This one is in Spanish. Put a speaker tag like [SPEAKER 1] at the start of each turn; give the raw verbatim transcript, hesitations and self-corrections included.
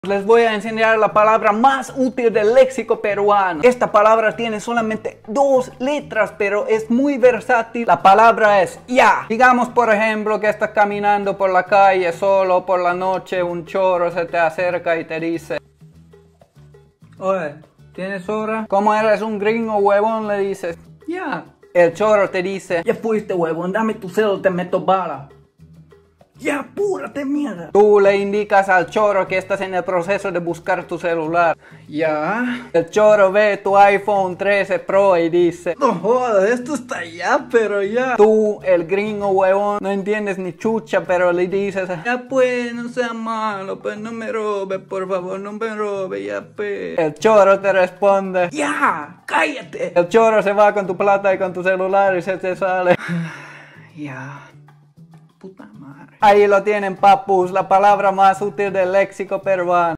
[SPEAKER 1] Les voy a enseñar la palabra más útil del léxico peruano. Esta palabra tiene solamente dos letras, pero es muy versátil. La palabra es ya. Digamos, por ejemplo, que estás caminando por la calle solo por la noche, un choro se te acerca y te dice: oye, ¿tienes hora? Como eres un gringo huevón, le dices: ya. El choro te dice: ya fuiste, huevón, dame tu celular, te meto bala. ¡Ya, apúrate, mierda! Tú le indicas al choro que estás en el proceso de buscar tu celular. ¿Ya? El choro ve tu iPhone trece Pro y dice: no jodas, esto está ya, pero ya. Tú, el gringo huevón, no entiendes ni chucha, pero le dices: ya pues, no seas malo, pues no me robes, por favor, no me robes, ya pues. El choro te responde: ¡ya! ¡Cállate! El choro se va con tu plata y con tu celular y se te sale. Ya. Puta madre. Ahí lo tienen, papus, la palabra más útil del léxico peruano.